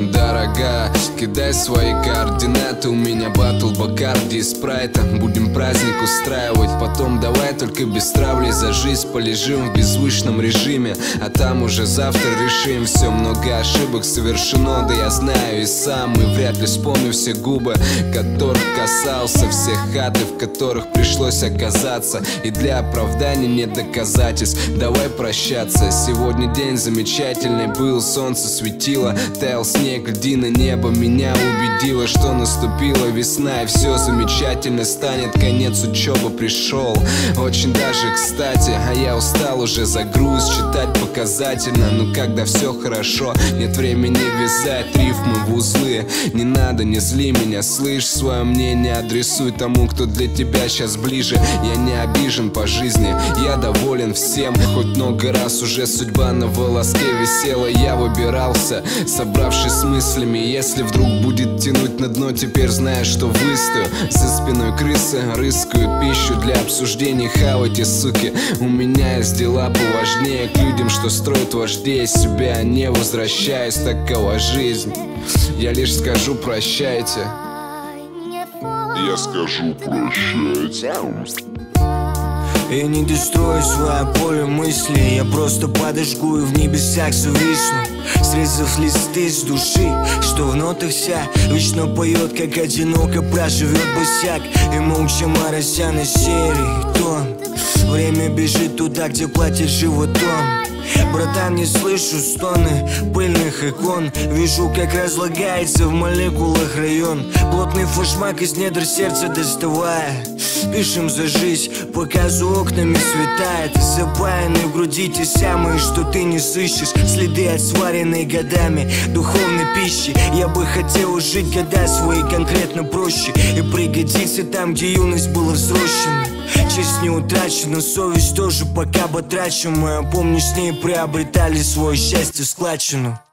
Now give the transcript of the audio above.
Дорогая, кидай свои координаты. У меня батл Бакарди и Спрайта. Будем праздник устраивать, потом давай только без травли. За жизнь полежим в беззвучном режиме, а там уже завтра решим все. Много ошибок совершено, да я знаю и сам. И вряд ли вспомню все губы, которых касался, все хаты, в которых пришлось оказаться. И для оправдания нет доказательств, давай прощаться. Сегодня день замечательный был, солнце светило, таял снег, льди на небо меня убедило, что наступила весна и все замечательно станет. Конец учебы пришел, очень даже кстати. А я устал уже за груз читать показательно. Но когда все хорошо, нет времени вязать рифмы в узлы. Не надо, не зли меня, слышь, свое мнение адресуй тому, кто для тебя сейчас ближе. Я не обижен по жизни, я доволен всем. Хоть много раз уже судьба на волоске висела, я выбирался, собравшись с мыслями. Если вдруг будет тянуть на дно, теперь знаешь, что выстою. За спиной крысы рыскают пищу для обсуждений. Хавайте, суки, у меня есть дела поважнее. К людям, что строят вождей, себя не возвращаюсь. Такова жизнь, я лишь скажу прощайте. Я скажу прощайте. Я не дострою свое поле мысли, я просто подожгу и в небесах зависну, срезав листы с души, что в нотах вся вечно поет, как одиноко проживет босяк. И молча морося на серый тон, время бежит туда, где платит животом. Братан, не слышу стоны пыльных икон, вижу, как разлагается в молекулах район. Плотный флешмак из недр сердца доставая, пишем за жизнь, пока за окнами светает. Запаяны в груди те самые, что ты не сыщешь, следы от сваренной годами духовной пищи. Я бы хотел жить года свои конкретно проще и пригодиться там, где юность была взрощена. Честь не утрачена, совесть тоже пока потрачена. Помню, с ней приобретали свое счастье в складчину.